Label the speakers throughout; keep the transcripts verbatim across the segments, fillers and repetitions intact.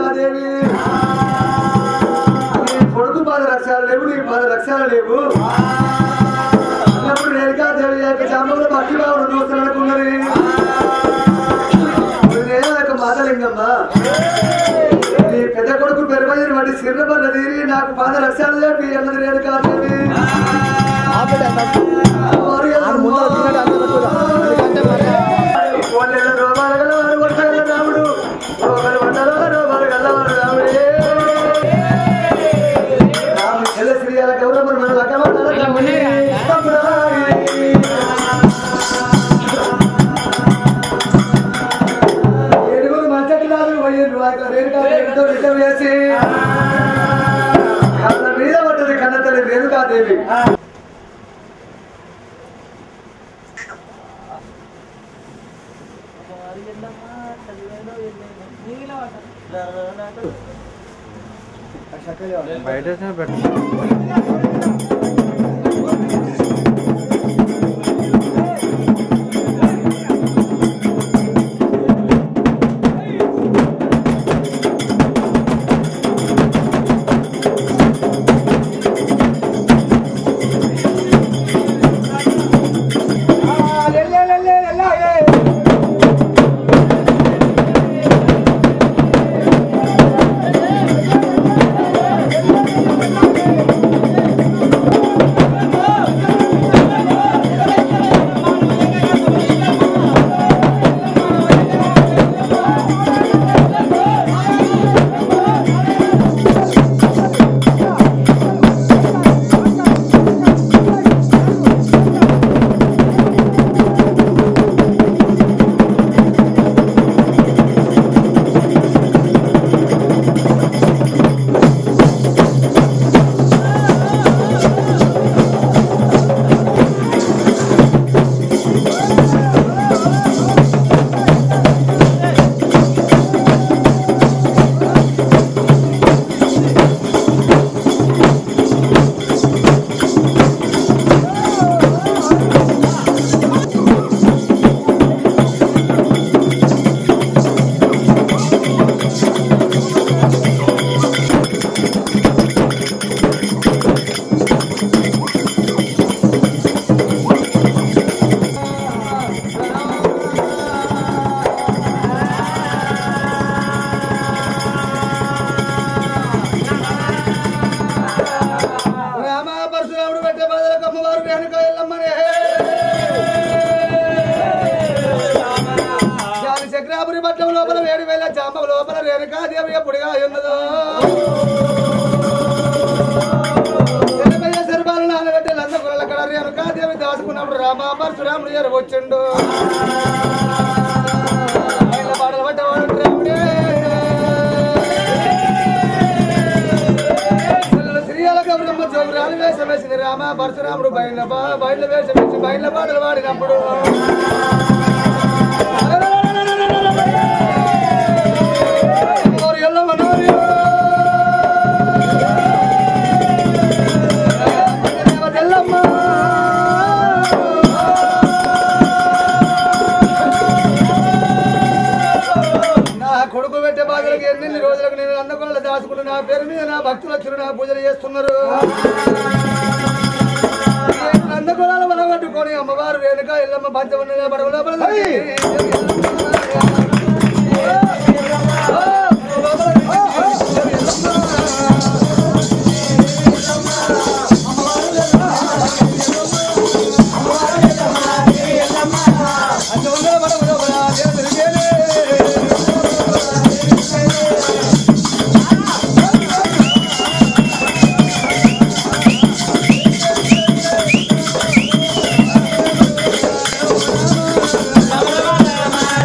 Speaker 1: రేణుకాదేవి కొడుకు పది లక్షలు లేవు నీ పది లక్షలు లేవు అన్నప్పుడు రేణుకాదేవి యొక్క చామంలో భక్తి భావన చూస్తాను అనుకున్నది నేను మాతలింగమ్మ నీ పెద్ద కొడుకు పెరుమయ్యని వాటి సిర్రబల్ల తీరి నాకు పది లక్షలు లేవి అన్నది రేణుకాదేవి రాముడు రోగలు వంటలో రోగాలు గల్లవాడు రాముడే రాము చెల్ల శ్రీయాల గౌరవ మన లగ్గమంటారు ఏడుగురు మంచకిలాలు పోయిండ్రు అక్కడ రేణుకాదేవితో నిజం వేసి కళ్ళ మీద పడ్డది కన్నతల్లి రేణుకాదేవి
Speaker 2: బయట చక్రాపురి పట్నం లోపల వేడి వేల చాంబ లోపల రేణుకాదేవి ఎప్పుడుగా ఉన్నదో సరిపాల నాన్నగడ్డ లందకుల కడ రేణుకాదేవి దాచుకున్నప్పుడు రామా పరశురాముడు ఎర వచ్చిండు పాటలు పట్టేవాడు రాముడే శ్రీయాల గౌరమ్మ చౌరాలు వేషం వేసింది రామ పరశురాముడు బయట బయట వేషం వేసి బయట పాటలు పాడినప్పుడు కొడుకు పెట్టే బాధలకు ఎన్నెన్ని రోజులకు నేను అన్నకొల్ల దాచుకుంటూ నా పేరు మీద నా భక్తులక్షులు నా పూజలు చేస్తున్నారు అన్నకొలాల బలగట్టుకొని అమ్మవారు రేణుక ఎల్లమ్మ పంచవన్న పడవలో
Speaker 3: Rama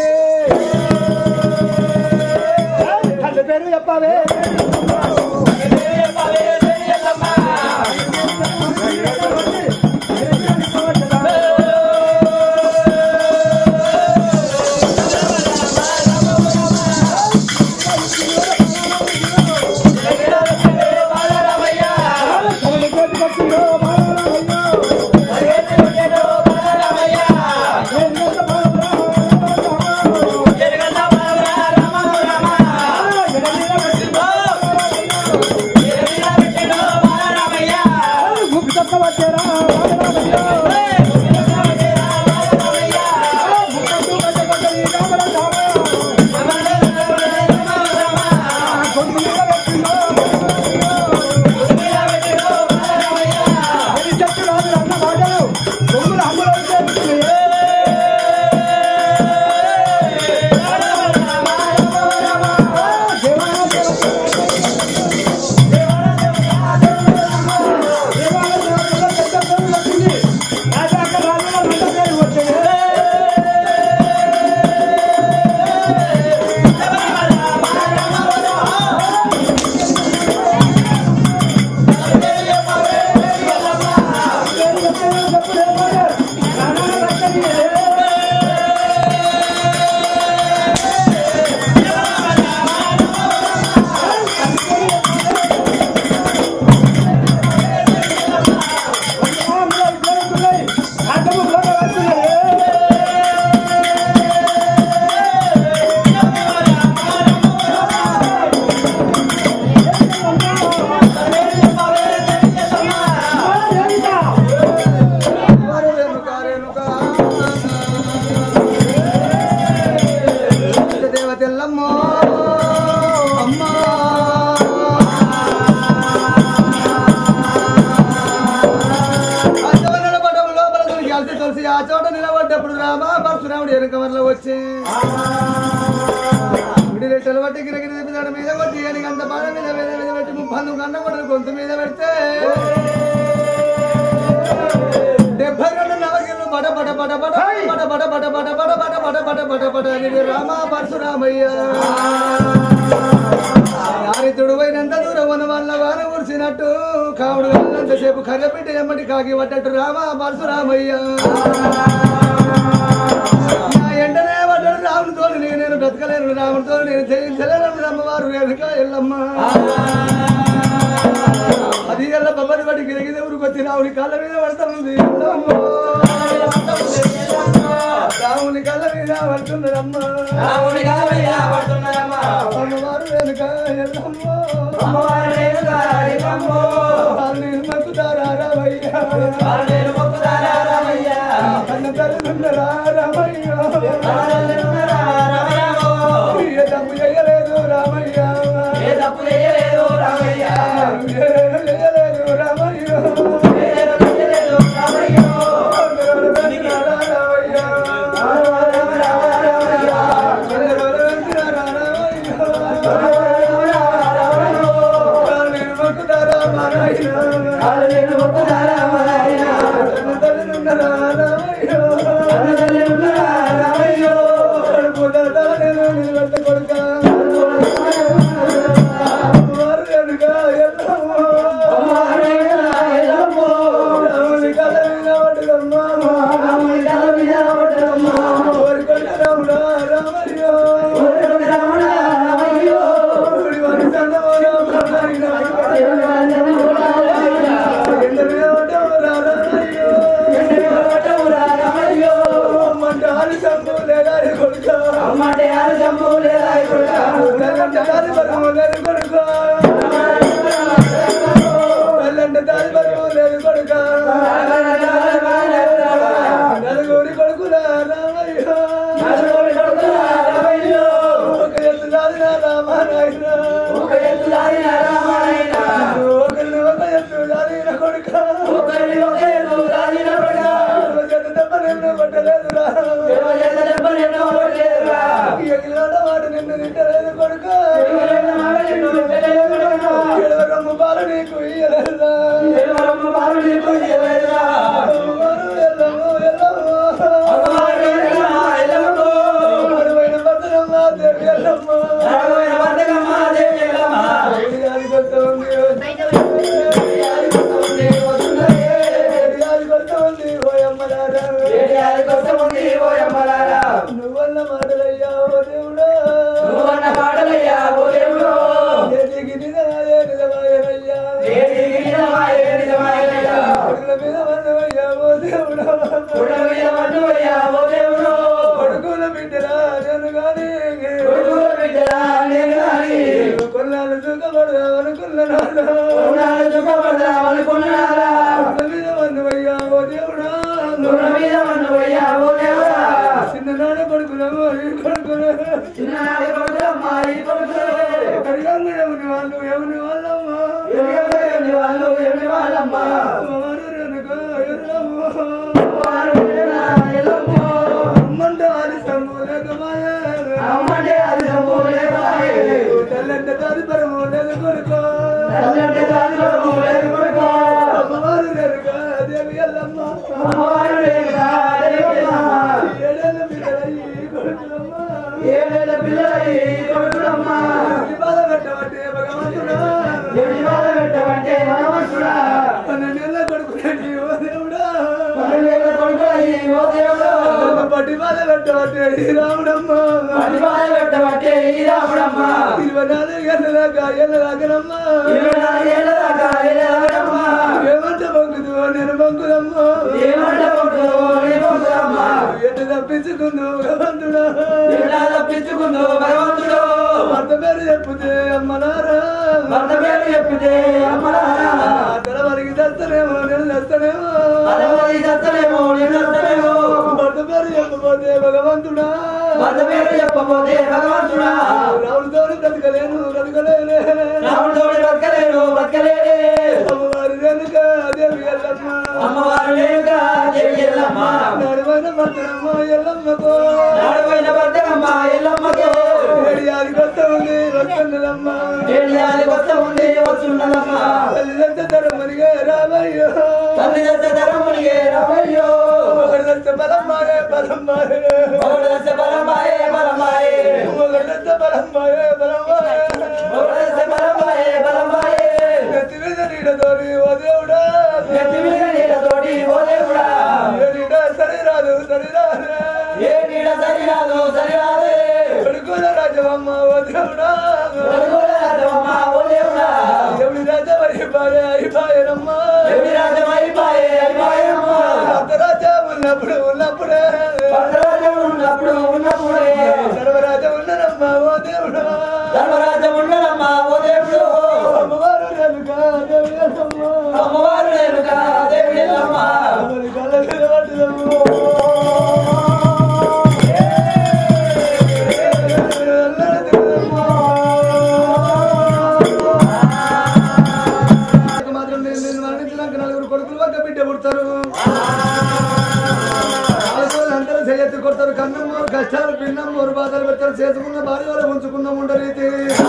Speaker 2: తల్లి పేరు చెప్పవే వచ్చి రెట్టలు బట్టి గిరగిరి తిప్పిదాడు మీద కొట్టి ఏనికి అంత బాధ మీద మీద మీద పెట్టి ముప్పందు కన్న కొట్టలు గొంతు మీద పెడితే డెబ్బై రెండు నవగిళ్ళు బట బట బట బట బట బట బట బట బట బట బట బట బట బట అని రామ పరశురామయ్య నారితుడు పోయినంత దూరం ఉన్న వాళ్ళ వాన ఊర్చినట్టు కావుడు అంతసేపు కర్రపెట్టి ఎమ్మటి కాకి పట్టట్టు రామ పరశురామయ్య ఎంటనే పడ్డాడు రాముడితో నేను బ్రతకలేను రాముడితో నేను జయించలేను అమ్మవారు వెనుక ఎల్లమ్మ అది ఎల్ల బొమ్మని బట్టి గిరిగిరి ఊరికి వచ్చి రాముని కాళ్ళ మీద పడతానుంది రాముని కాళ్ళ మీద పడుతున్నదమ్మ అమ్మవారు వెనుక ఎల్లమ్మ నేను మొక్కుతారా రామయ్య కన్న తల్లిదండ్రులా రామయ్య ఏ తప్పు చేయలేదు రామయ్య ఏ తప్పు చేయలేదు రామయ్య చేయలేదు రామయ్య చేయలేదు రామయ్య వాడు నిన్ను తింటలేదు కొడుకు బిడ్డరా నేను కానీ
Speaker 1: కొడుకుల బిడ్డరా నేను గాని
Speaker 2: కొన్నాళ్ళు సుఖపడదాం అనుకున్నాను
Speaker 1: కొన్నాళ్ళు సుఖపడదాం అనుకున్నారా
Speaker 2: మీద వన్నవయ్యా ఓ దేవుడా
Speaker 1: గుర్ర మీద వన్నవయ్యా ఓ దేవుడా
Speaker 2: చిన్ననాడు కొడుకులమ్మా ఈ కొడుకులు
Speaker 1: చిన్ననాడి కొడుకులమ్మా ఈ కొడుకులు
Speaker 2: కడిగంగ ఎవరి వాళ్ళు ఎవరి వాళ్ళమ్మా
Speaker 1: ఎవరి వాళ్ళు ఎవరి వాళ్ళమ్మా
Speaker 2: వారు వెనుక ఎల్లమ్మా
Speaker 1: వారు ఎల్లమ్మా
Speaker 2: అమ్మంటే ఆలిస్తము లేకమాయే
Speaker 1: అమ్మంటే ఆలిస్తము లేకమాయే
Speaker 2: తల్లంటే తాదిపరము లేదు కొడుకో
Speaker 1: తల్లంటే తాదిపరము లేదు కొడుకో
Speaker 2: అమ్మవారు వెనుక దేవి ఎల్లమ్మ
Speaker 1: అమ్మవారు వెనుక దేవి ఎల్లమ్మ
Speaker 2: ఏడేళ్ళ పిల్లలయ్యి కొడుకులమ్మ
Speaker 1: ఏడేళ్ళ పిల్లలయ్యి కొడుకులమ్మ
Speaker 2: ఎవరి బాధ పెట్టబట్టే భగవంతుడా
Speaker 1: ఎవరి బాధ పెట్టబట్టే భగవంతుడా
Speaker 2: పన్నెండేళ్ళ కొడుకులని ఓ దేవుడా
Speaker 1: పన్నెండేళ్ళ కొడుకులయ్యి ఓ దేవుడా
Speaker 2: పట్టి బాధ పెట్టబట్టే ఈ రాముడమ్మ
Speaker 1: పట్టి బాధ పెట్టబట్టే ఈ రాముడమ్మ
Speaker 2: ఇరవై నాలుగు ఏళ్ళ దాకా ఏళ్ళ దాకానమ్మ
Speaker 1: ఇరవై నాలుగు ఏళ్ళ దాకా ఏళ్ళ దాకానమ్మ
Speaker 2: ఏమంట పంకుదు నేను పంకుదమ్మ
Speaker 1: ఏమంట పంకుదు నేను పంకుదమ్మ
Speaker 2: ఎట్టు తప్పించుకుందు భగవంతుడా
Speaker 1: ఎట్లా తప్పించుకుందు భగవంతుడు
Speaker 2: భర్త పేరు చెప్పుతే అమ్మనారా
Speaker 1: భర్త పేరు చెప్తే అమ్మనారా
Speaker 2: తలవరికి తెస్తనేమో నేను తెస్తనేమో
Speaker 1: తలవరికి తెస్తనేమో నేను తెస్తనేమో
Speaker 2: భర్త పేరు చెప్పబోతే భగవంతుడా
Speaker 1: భర్త పేరు చెప్పబోతే భగవంతుడా
Speaker 2: రాముడితోడు బ్రతకలేను బ్రతకలేనే
Speaker 1: రాముడితోడు బ్రతకలేను బ్రతకలేనే
Speaker 2: అమ్మవారి వెనుక దేవి ఎల్లమ్మ
Speaker 1: అమ్మవారు వెనుక దేవి ఎల్లమ్మ
Speaker 2: నడువైన భర్తనమ్మ ఎల్లమ్మకో
Speaker 1: నడువైన భర్తనమ్మ ఎల్లమ్మకో
Speaker 2: ఏడియాది కొత్త ఉంది వస్తున్నదమ్మ
Speaker 1: ఏడియాది కొత్త ఉంది వస్తున్నదమ్మ
Speaker 2: తల్లి దత్త ధరమునిగే రామయ్యో
Speaker 1: తల్లి దత్త ధరమునిగే రామయ్యో
Speaker 2: ఒకటి దత్త బలమ్మాయే బలమ్మాయే
Speaker 1: ఒకటి దత్త బలమ్మాయే బలమ్మాయే
Speaker 2: ఒకటి దత్త బలమ్మాయే బలమ్మాయే
Speaker 1: ఒకటి దత్త బలమ్మాయే బలమ్మాయే
Speaker 2: నెత్తి మీద నీడతోని ఓ దేవుడా
Speaker 1: నెత్తి మీద నీడతోటి ఓ దేవుడా
Speaker 2: ఏ నీడ సరిరాదు సరిరాదు
Speaker 1: ఏ నీడ సరిరాదు సరిరాదే
Speaker 2: కొడుకుల రాజవమ్మ ఓ దేవుడా
Speaker 1: కొడుకుల రాజవమ్మ ఓ దేవుడా
Speaker 2: ఎవరి రాజా అయిపోయే అయిపోయేనమ్మ
Speaker 1: ఎవరి రాజం అయిపోయే అయిపోయేనమ్మ
Speaker 2: రాజా ఉన్నప్పుడు ఉన్నప్పుడే
Speaker 1: భద్రరాజం ఉన్నప్పుడు ఉన్నప్పుడే
Speaker 2: సర్వరాజా ఉన్ననమ్మ ఓ దేవుడా
Speaker 1: ధర్మరాజం ఉండనమ్మ ఓ దేవుడు
Speaker 2: అమ్మవారు వెనుక దేవి ఎల్లమ్మ
Speaker 1: అమ్మవారు వెనుక దేవి ఎల్లమ్మ
Speaker 2: మరి కళ్ళ మీద పడ్డదమ్మ మాత్రం నేను నేను మరణించినాక నలుగురు కొడుకులు ఒక బిడ్డ పుడతారు అందరూ చేయెత్తి కొడతారు కన్నం కష్టాలు భిన్నం మూడు బాధలు పెడతారు చేసుకున్న భార్య వాళ్ళు ఉంచుకున్న ఉండరీతి